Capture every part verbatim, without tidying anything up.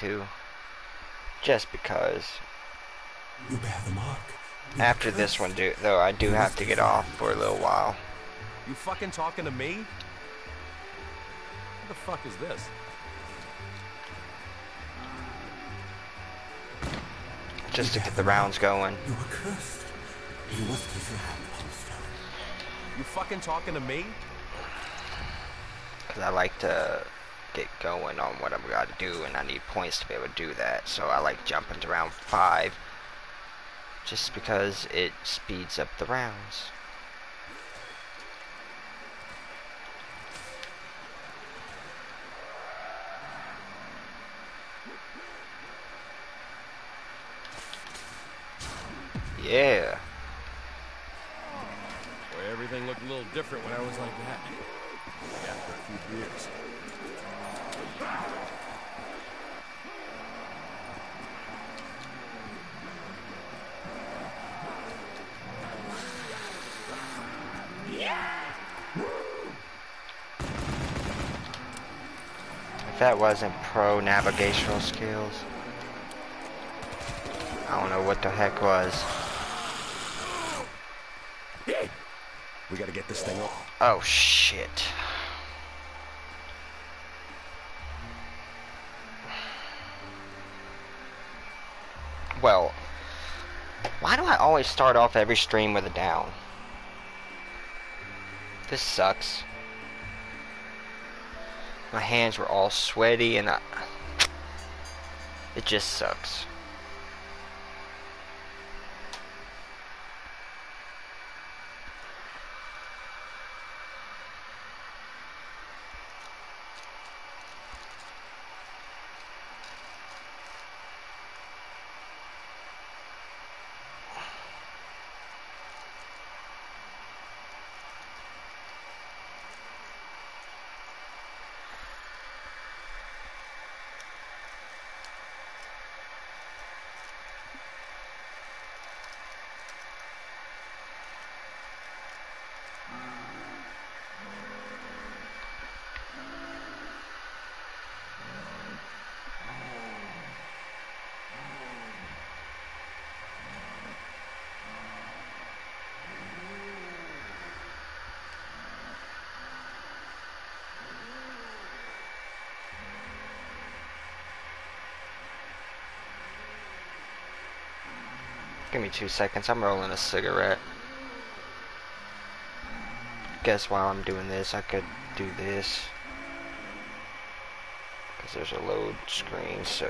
to. Just because. You bear the mark. You After this one, do, though, I do you have to get off for a little while. You fucking talking to me? What the fuck is this? Just to get the rounds going. You were cursed. You must kiss your hand upon the stone. You fucking talking to me? Because I like to get going on what I'm got to do, and I need points to be able to do that. So I like jumping to round five, just because it speeds up the rounds. Yeah. Boy, everything looked a little different when I was like that. After a few beers. If that wasn't pro navigational skills, I don't know what the heck was. We gotta get this thing up. Oh shit. Well, why do I always start off every stream with a down? This sucks. My hands were all sweaty and I, it just sucks. Give me two seconds, I'm rolling a cigarette. Guess while I'm doing this, I could do this. Because there's a load screen, so...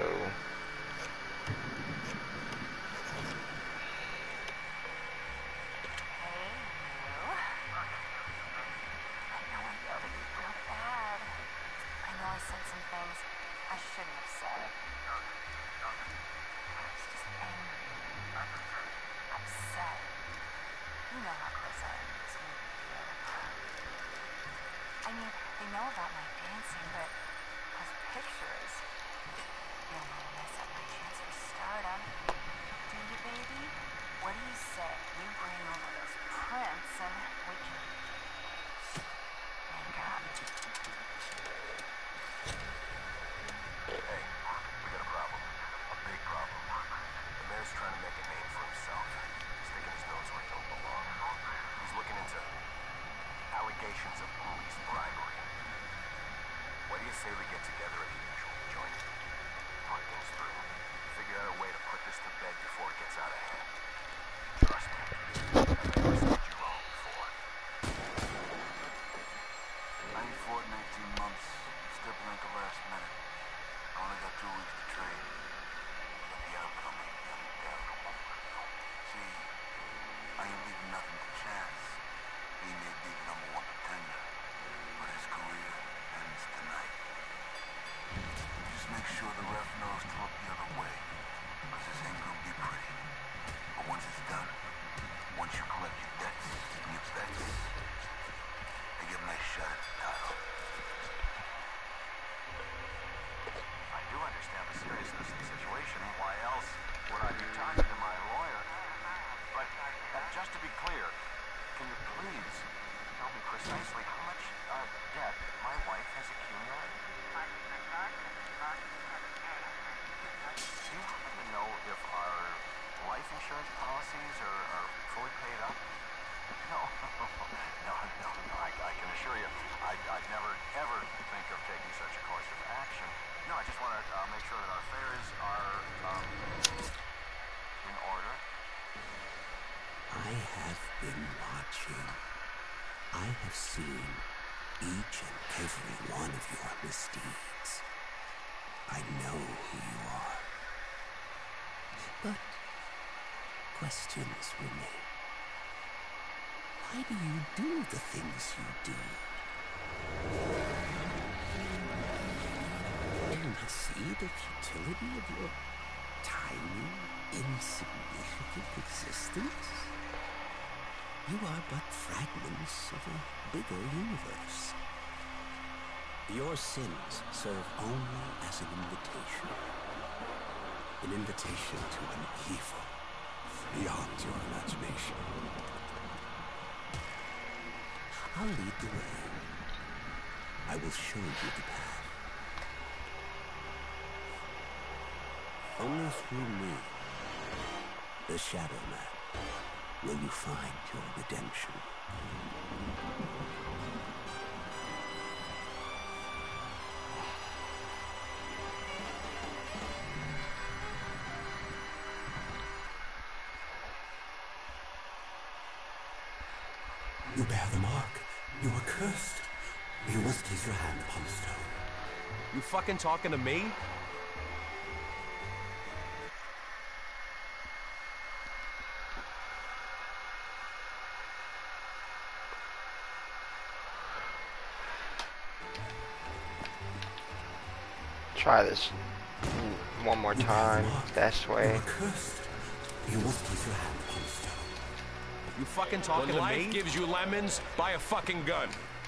uh, make sure that our fares are um, in order. I have been watching. I have seen each and every one of your misdeeds. I know who you are. But questions remain. Why do you do the things you do? Don't I see the futility of your tiny, insignificant existence? You are but fragments of a bigger universe. Your sins serve only as an invitation. An invitation to an evil beyond your imagination. I'll lead the way. I will show you the path. Only through me, the Shadow Man, will you find your redemption. You bear the mark. You are cursed. You must place your hand upon the stone. You fucking talking to me? Try this one more time. Best way. You are cursed. You must place your hand upon the stone. You fucking talking When to life me? gives you lemons, buy a fucking gun.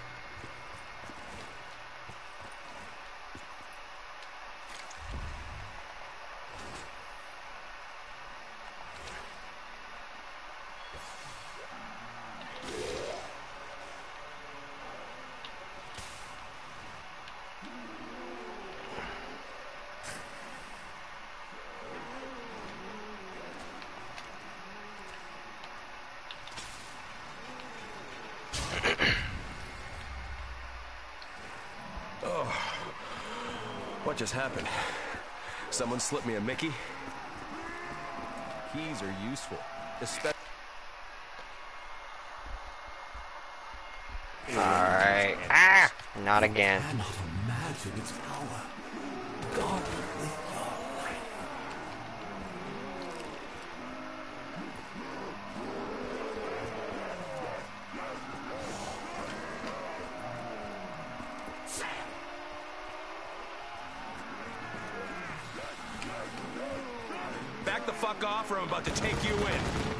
What just happened? Someone slipped me a Mickey? Keys are useful, especially. Alright. Ah! Not again. I cannot imagine its power. God with your life. Back the fuck off or I'm about to take you in.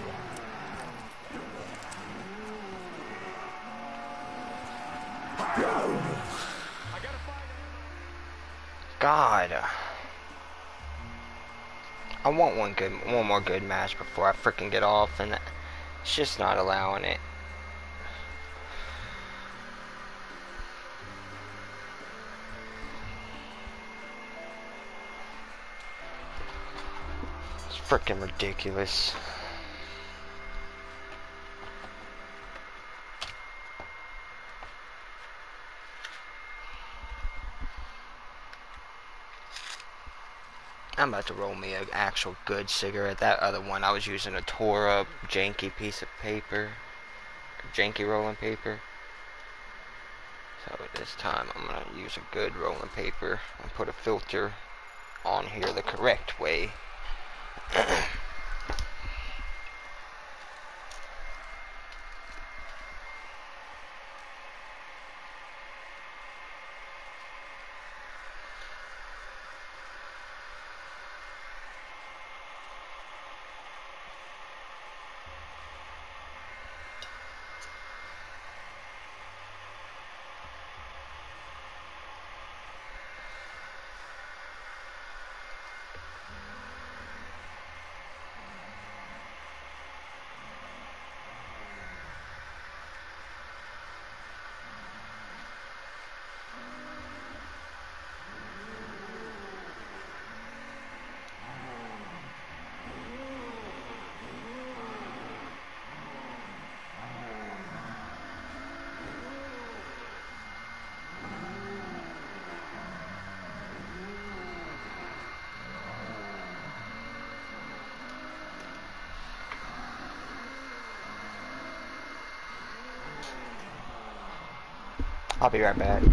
God. I want one good, one more good match before I freaking get off, and it's just not allowing it. It's freaking ridiculous. I'm about to roll me an actual good cigarette. That other one, I was using a tore up, janky piece of paper. Janky rolling paper. So this time I'm going to use a good rolling paper and put a filter on here the correct way. I'll be right back.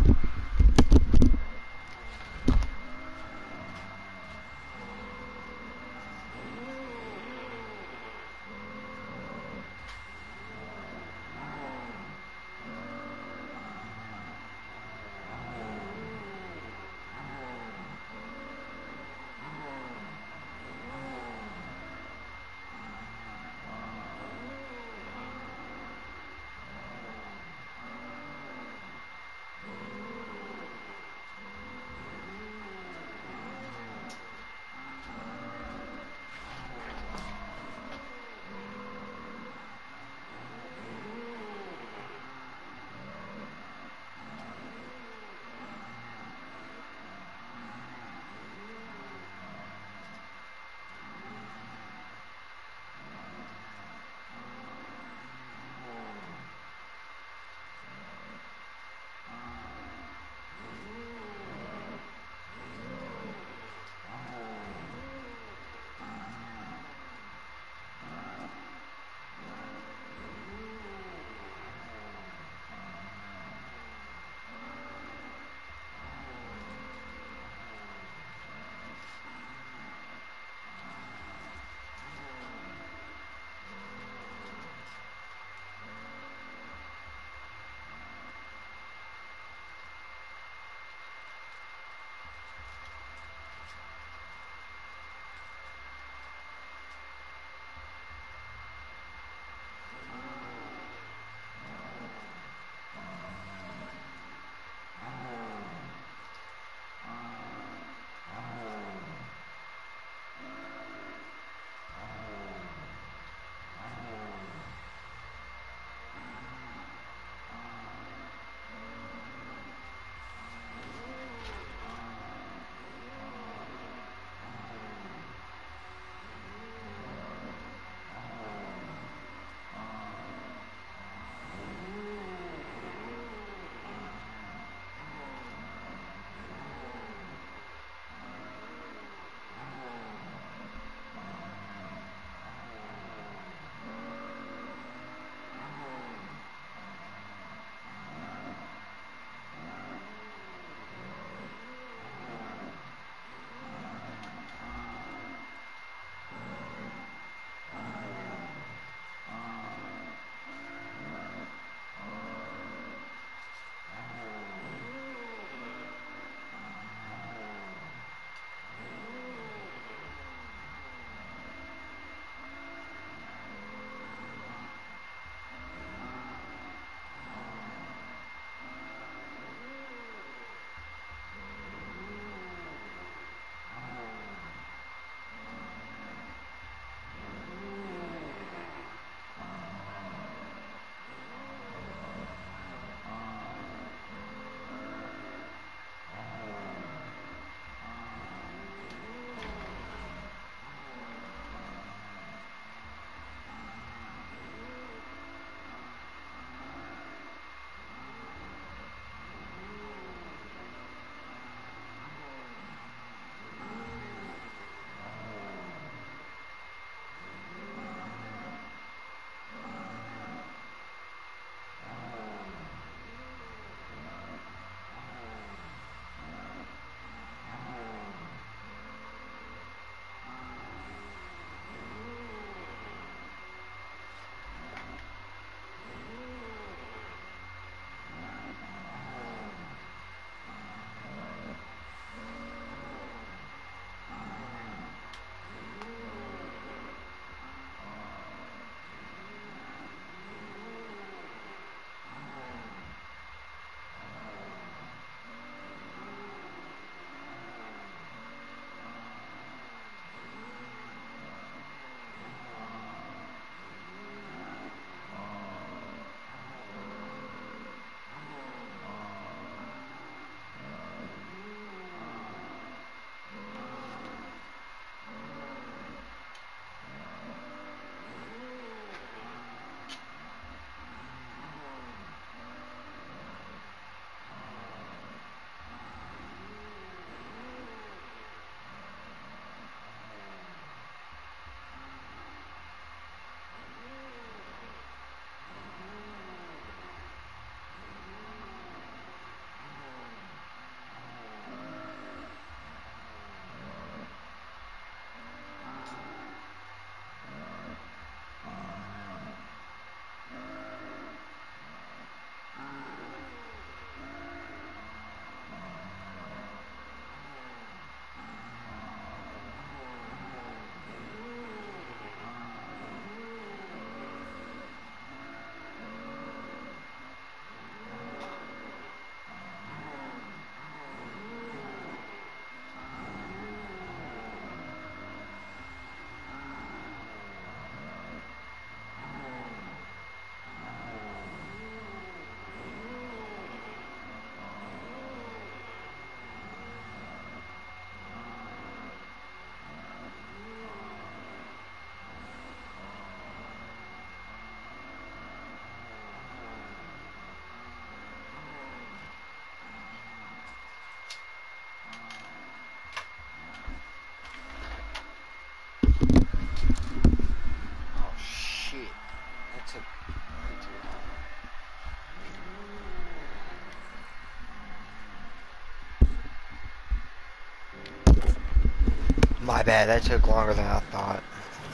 My bad, that took longer than I thought.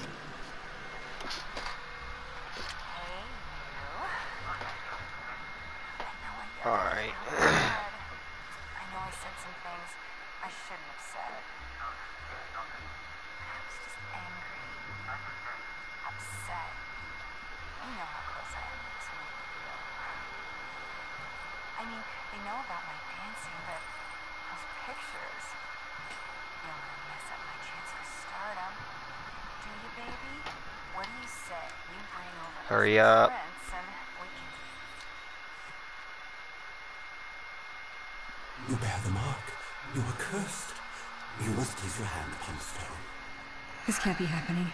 Alright. I know I said some things I shouldn't have said. I was just angry, upset. You know how close I am to this movie deal. I mean, they know about my dancing, but those pictures, you don't want to mess up my chance for stardom. Do you, baby? What do you say? We bring over Hurry up. Prince and we can... You bear the mark. You are cursed. You must place your hand upon the stone. This can't be happening.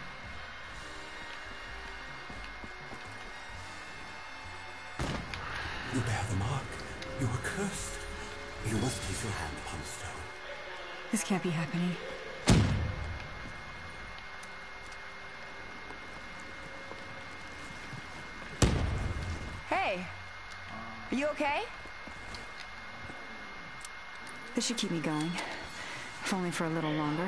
You bear the mark. You are cursed. You must place your hand upon the stone. This can't be happening. Hey! Are you okay? This should keep me going. If only for a little longer.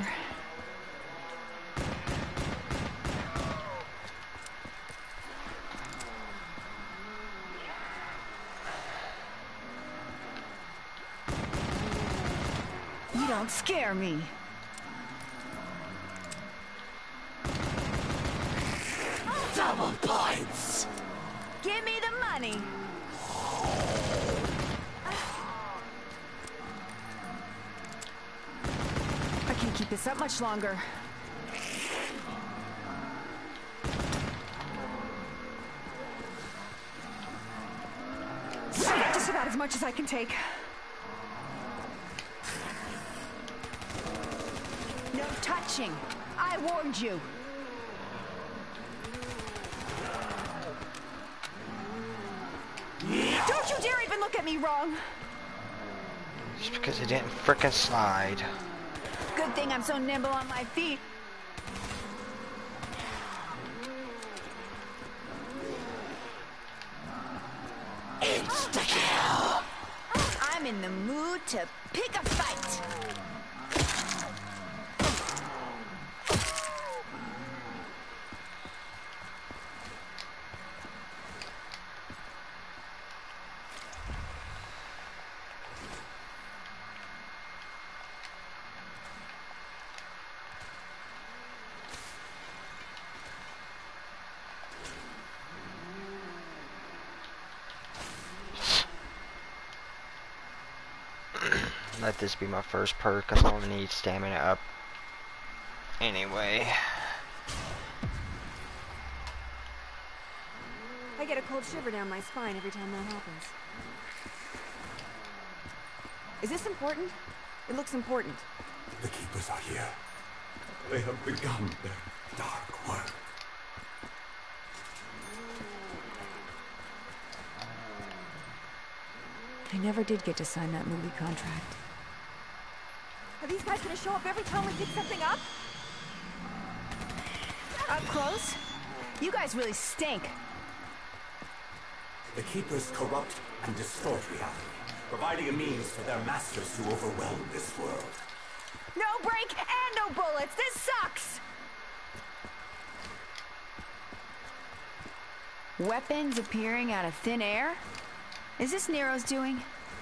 You don't scare me. Double points! Give me the money. I can't keep this up much longer. Just about as much as I can take. No touching. I warned you. Don't you dare even look at me wrong. Just because it didn't frickin' slide. Good thing I'm so nimble on my feet. Insta-kill! I'm in the mood to pick a fight. Let this be my first perk, because I only need stamina up. Anyway. I get a cold shiver down my spine every time that happens. Is this important? It looks important. The keepers are here. They have begun their dark work. I never did get to sign that movie contract. Are these guys gonna show up every time we pick something up? Up close? You guys really stink. The keepers corrupt and distort reality, providing a means for their masters to overwhelm this world. No break and no bullets! This sucks! Weapons appearing out of thin air? Is this Nero's doing?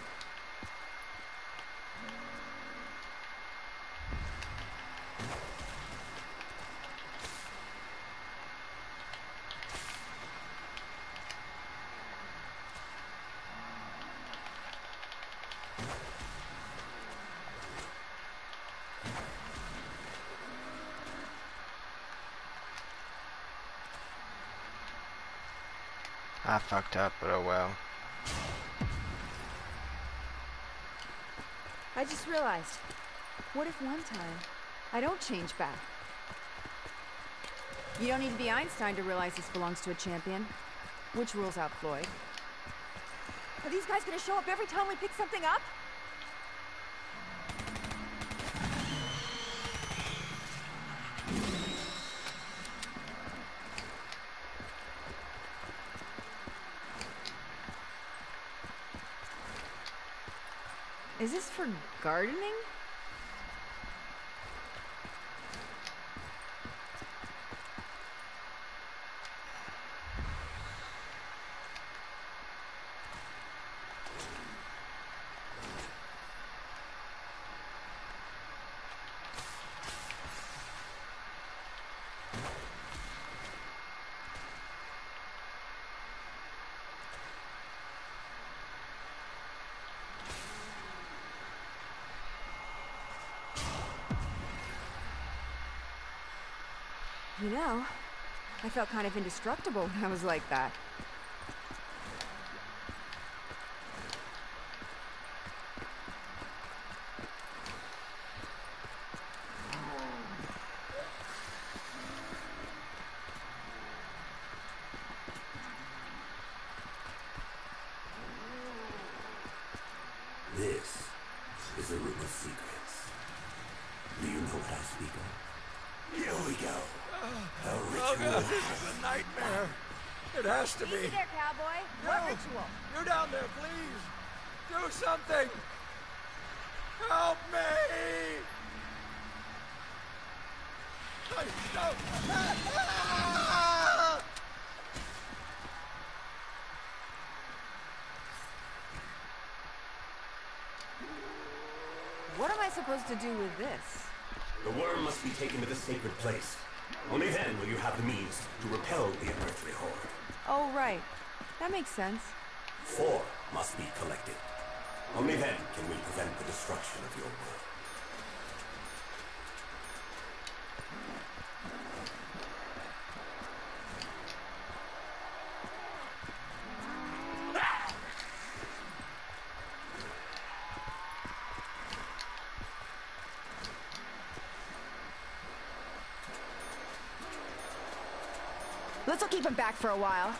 I fucked up, but oh well. I just realized, what if one time I don't change back? You don't need to be Einstein to realize this belongs to a champion. Which rules out Floyd? Are these guys gonna show up every time we pick something up? Is this for gardening? You know, I felt kind of indestructible when I was like that. This is a room of secrets. Do you know what I speak of? Here we go. A ritual. Oh god, this is a nightmare. It has to Easy be. there, cowboy. No. What ritual? You down there, please. Do something. Help me. I, no. Ah! What am I supposed to do with this? The worm must be taken to the sacred place. Only then will you have the means to repel the unearthly horde. Oh, right. That makes sense. Four must be collected. Only then can we prevent the destruction of your world. This'll keep him back for a while.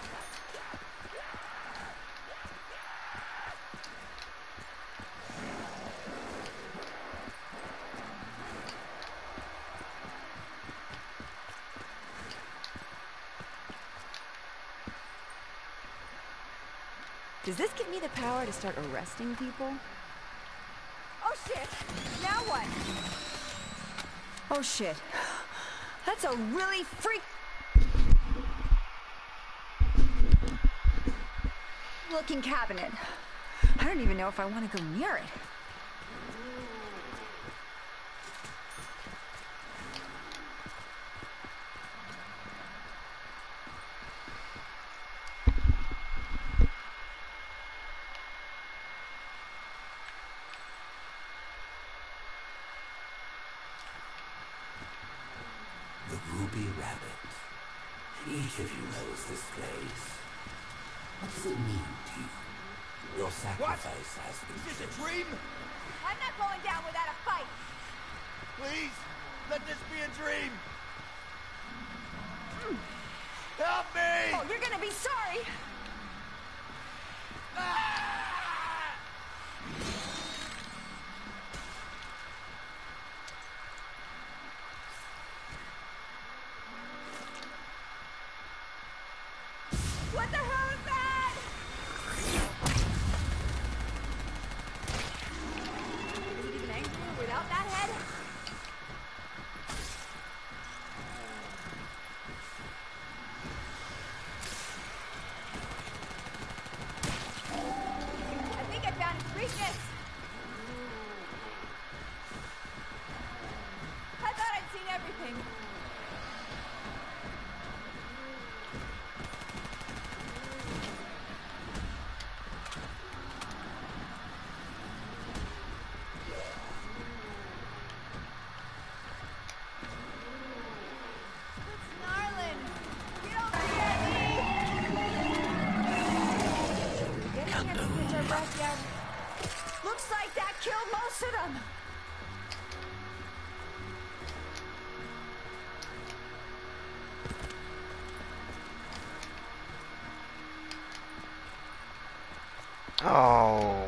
Does this give me the power to start arresting people? Oh shit! Now what? Oh shit. That's a really freak... looking cabinet. I don't even know if I want to go near it. The Ruby Rabbit. Each of you knows this place. What does it mean to you? Your sacrifice has been Is this a finished. dream? I'm not going down without a fight. Please, let this be a dream. Help me! Oh, you're gonna be sorry. Ah! What the hell is that? Is it even angrier without that head? I think I found its weakness. I thought I'd seen everything. Snarlin! Get over here, Lee! Get in here to pinch our breath yet. Looks like that killed most of them. Oh,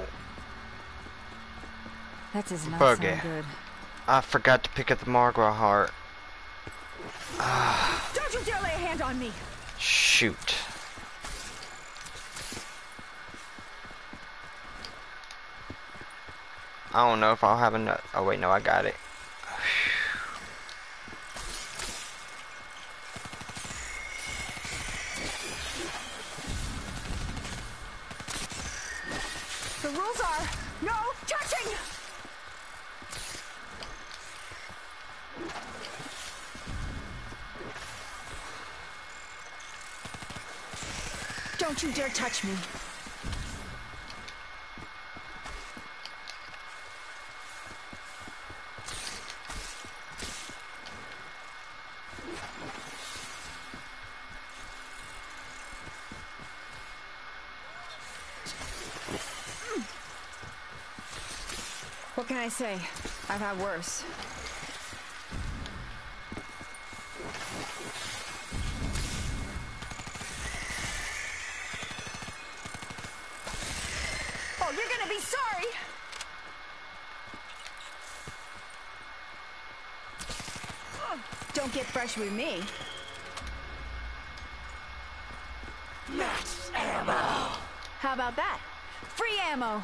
That does not Buggy. sound good. I forgot to pick up the Margwa heart. Don't you dare lay a hand on me! Shoot. I don't know if I'll have enough. Oh wait, no, I got it. The rules are no touching! Don't you dare touch me. What can I say? I've had worse. Oh, you're gonna be sorry! Don't get fresh with me. Max ammo! How about that? Free ammo!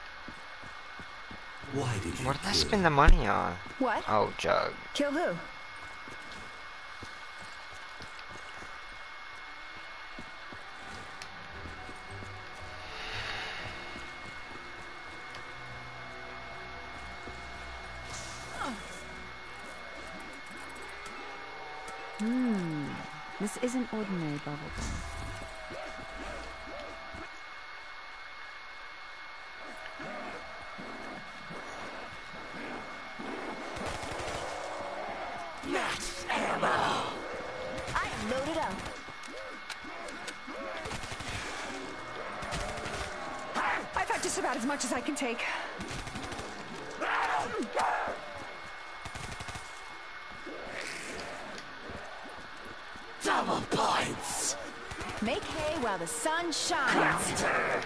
Why did you What did I kill spend the money on? What? Oh, Jug. Kill who? Hmm. This isn't ordinary bubblegum. Max ammo! I am loaded up. I've had just about as much as I can take. Double points! Make hay while the sun shines.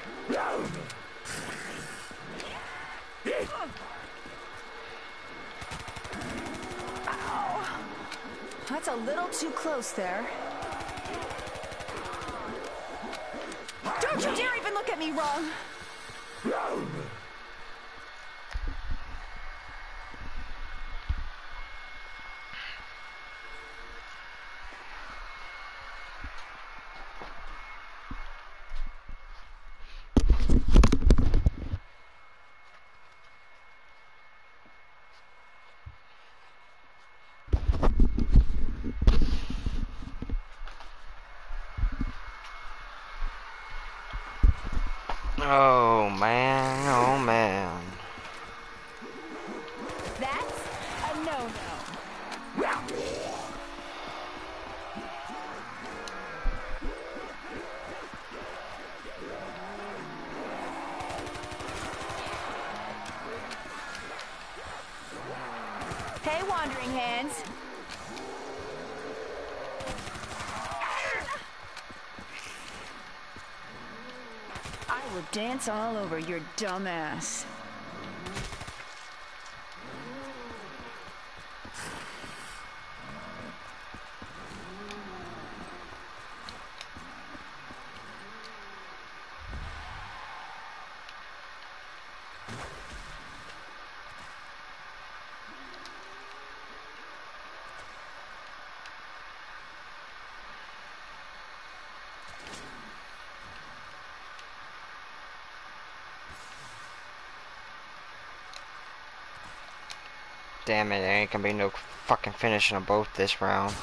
Ow. That's a little too close there. Don't you dare even look at me wrong! Oh man, oh man. That's a no-no. Hey, Wandering Hands. I will dance all over your dumb ass. Damn it, there ain't gonna be no fucking finishing a boat this round.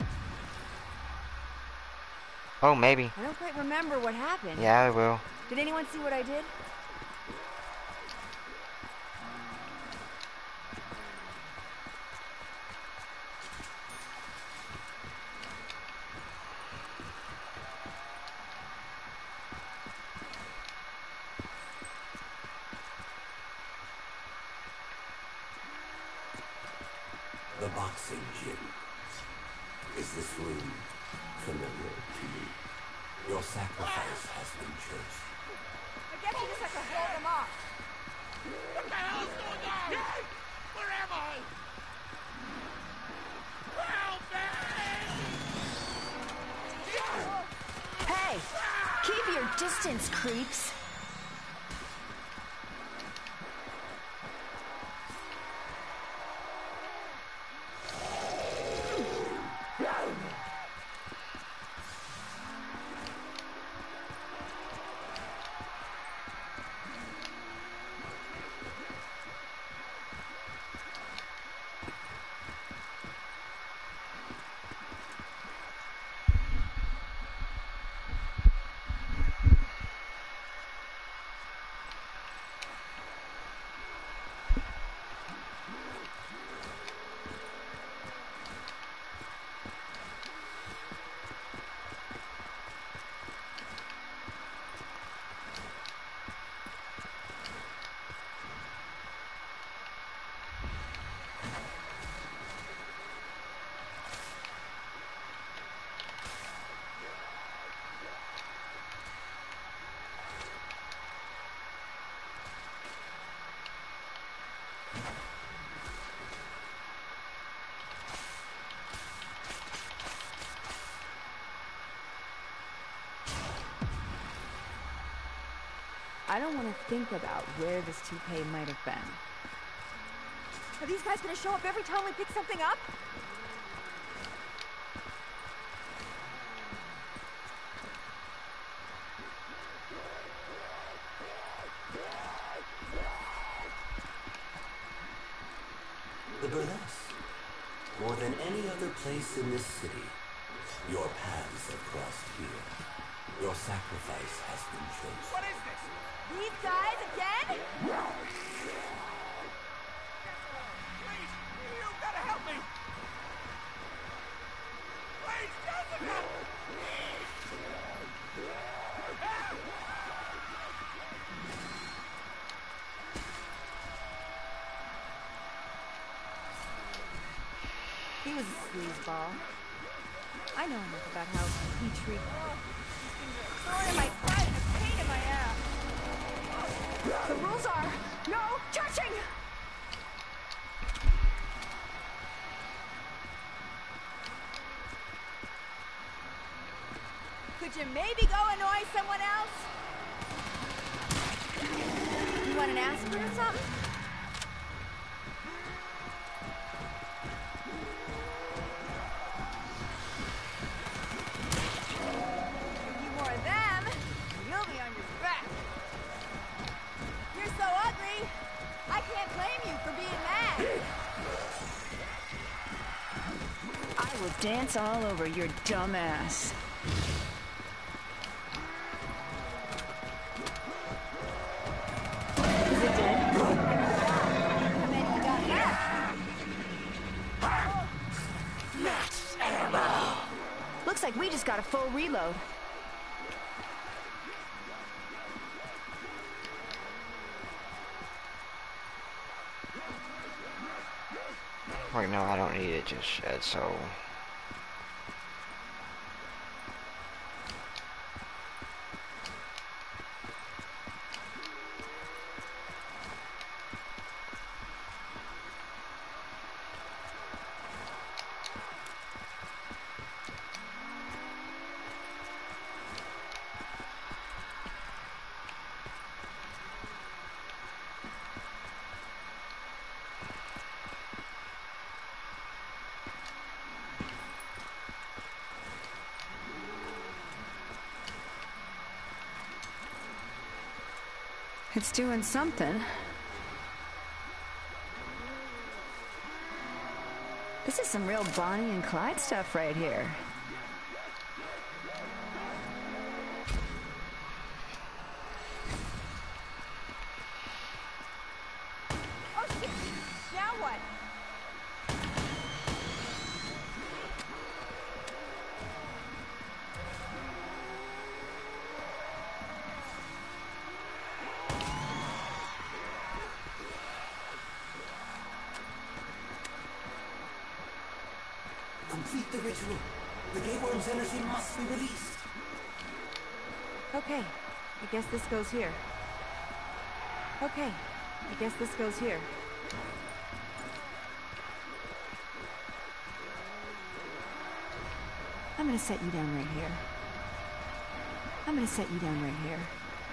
Oh, maybe. I don't quite remember what happened. Yeah, I will. Did anyone see what I did? The boxing gym. Is this room familiar to you? Your sacrifice has been chosen. I guess you just have to hold them off. What the hell's going on? Where am I? Help me! Hey! Keep your distance, creeps. I don't want to think about where this toupee might have been. Are these guys gonna show up every time we pick something up? The burlesque. More than any other place in this city, your paths have crossed here. Your sacrifice has been chosen. What is this? These guys again? Please, you gotta help me! Please, Jessica! He was a sleazeball. I know enough about how he treated Thorn in my side and a pain in my ass. The rules are no touching! Could you maybe go annoy someone else? You want an aspirin or something? A few more of them, and you'll be on your back. You're so ugly, I can't blame you for being mad. I will dance all over your dumb ass. Is it dead? How many you got left? Looks like we just got a full reload. Right now, I don't need it just yet, so. It's doing something. This is some real Bonnie and Clyde stuff right here. Oh shit! Now what? Complete the ritual. The gay worm's energy must be released. Okay, I guess this goes here. Okay, I guess this goes here. I'm gonna set you down right here. I'm gonna set you down right here.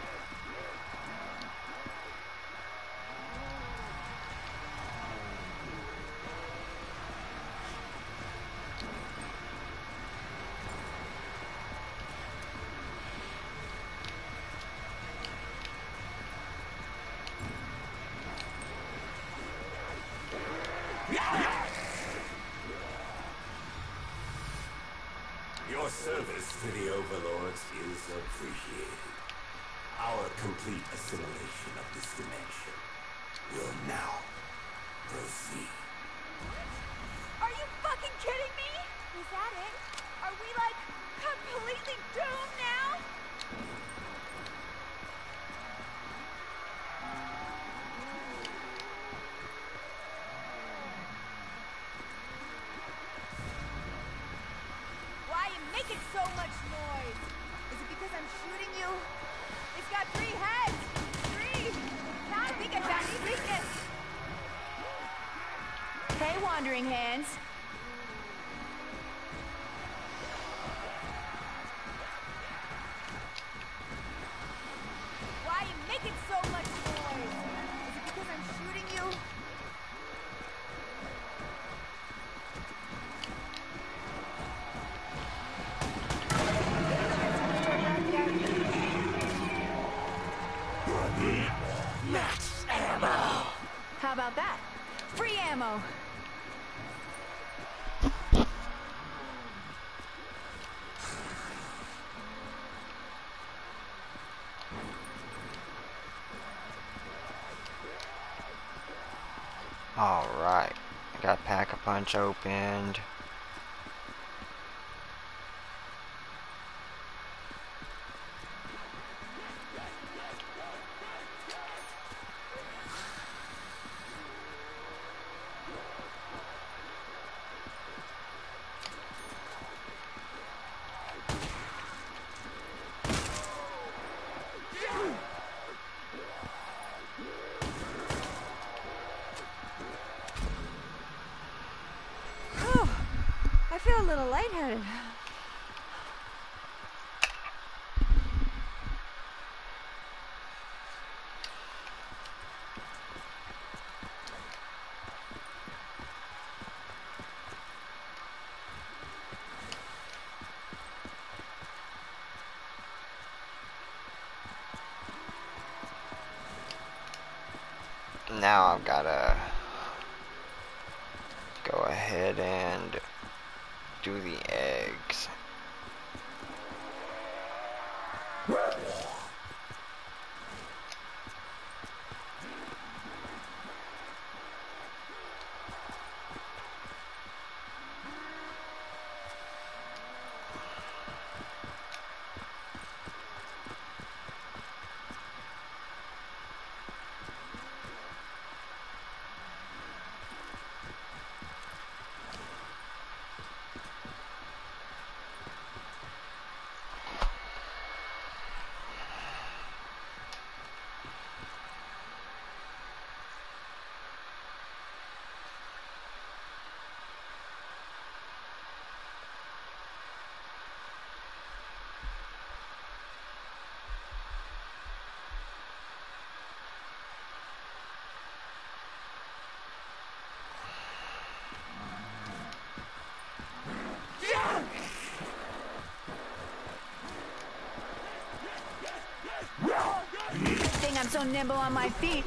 Your service to the Overlords is appreciated. Our complete assimilation of this dimension will now proceed. Are you fucking kidding me? Is that it? Are we like completely doomed now? Why are you making so much noise? Is it because I'm shooting you? It's got three heads! Three! I think I found his weakness! Hey, Wandering Hands. Why are you making punch opened. I feel a little lightheaded. Now I've gotta go ahead and do the eggs. I'm so nimble on my feet.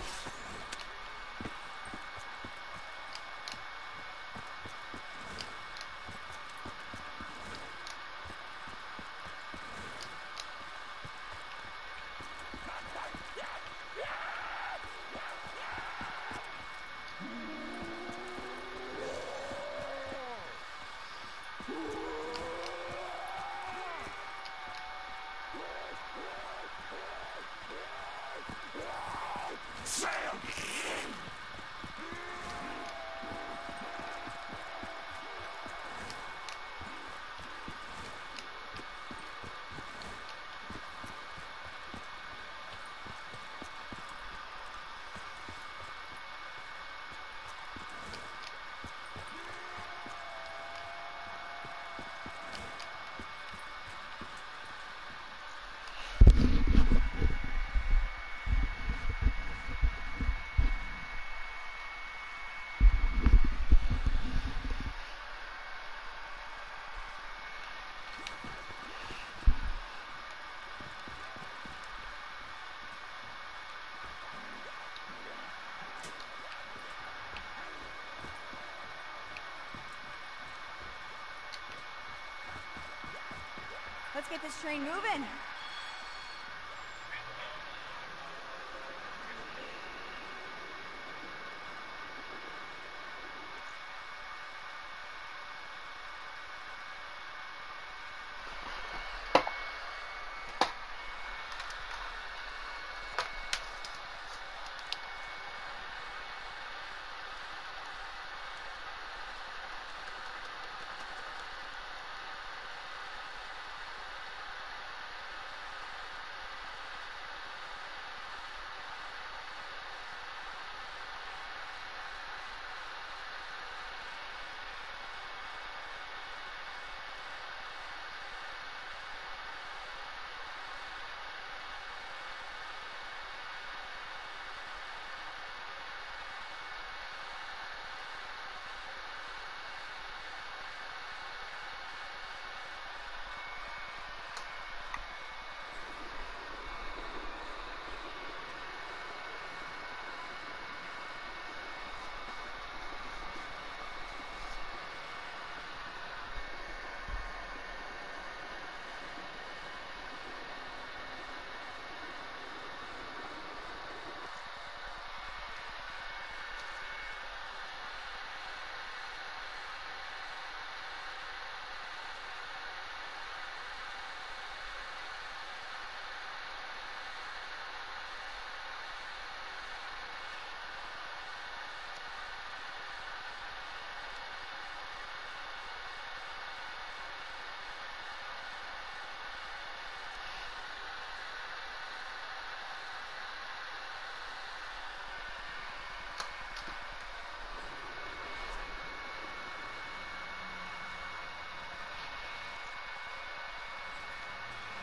Let's get this train moving.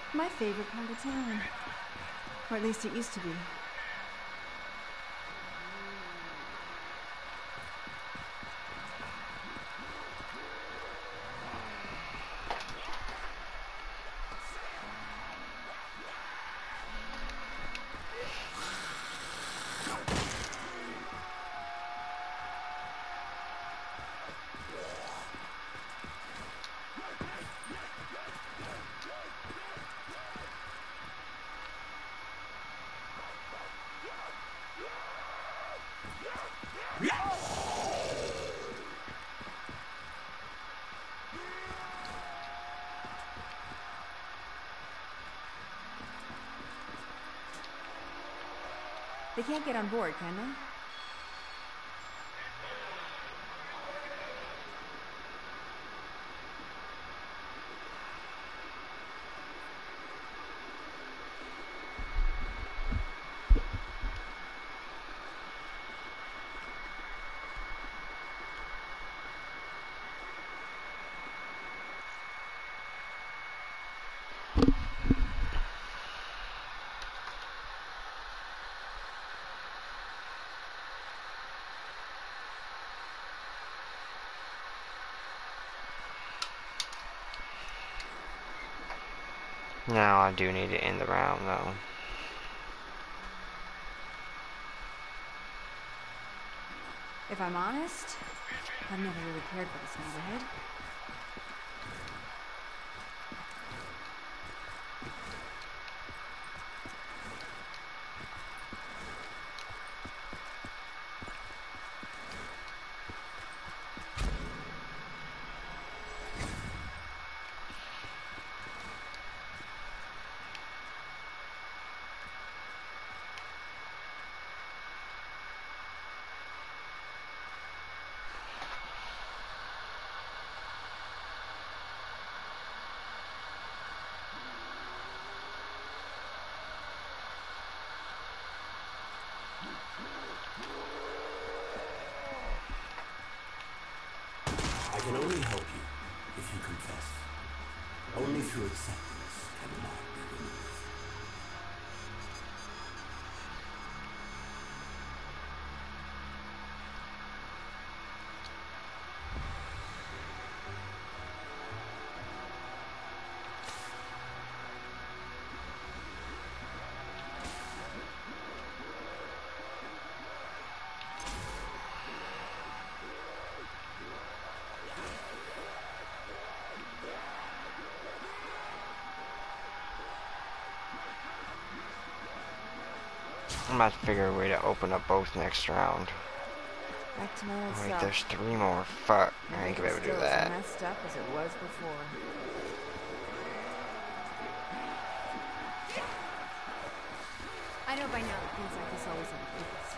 My favorite part of town. Or at least it used to be. They can't get on board, can they? Now I do need to end the round though. If I'm honest, I've never really cared for this neighborhood. I can only help you if you confess. Only through acceptance can love be removed. I'm about to figure a way to open up both next round. Back to my old Wait, self. there's three more. Fuck, I ain't gonna be able to do Still that. as messed up as it was before. I know by now that things like this always have a purpose.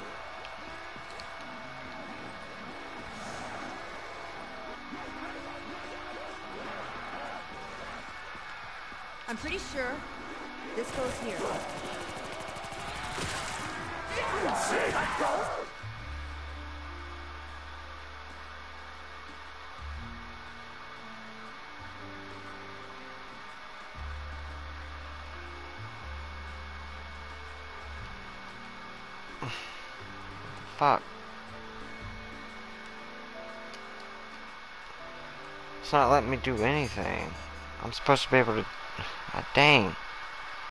I'm pretty sure this goes here. Fuck. It's not letting me do anything. I'm supposed to be able to... Ah, dang.